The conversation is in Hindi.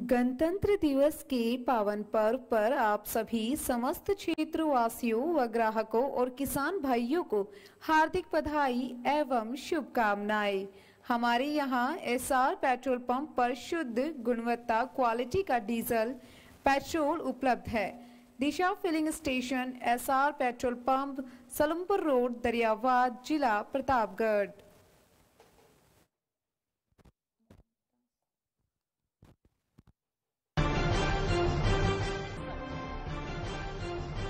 गणतंत्र दिवस के पावन पर्व पर आप सभी समस्त क्षेत्रवासियों व ग्राहकों और किसान भाइयों को हार्दिक बधाई एवं शुभकामनाएं। हमारे यहाँ एसआर पेट्रोल पंप पर शुद्ध गुणवत्ता क्वालिटी का डीजल पेट्रोल उपलब्ध है। Disha filling station, SR petrol pump, Salampur road, Dariyabad, जिला प्रतापगढ़।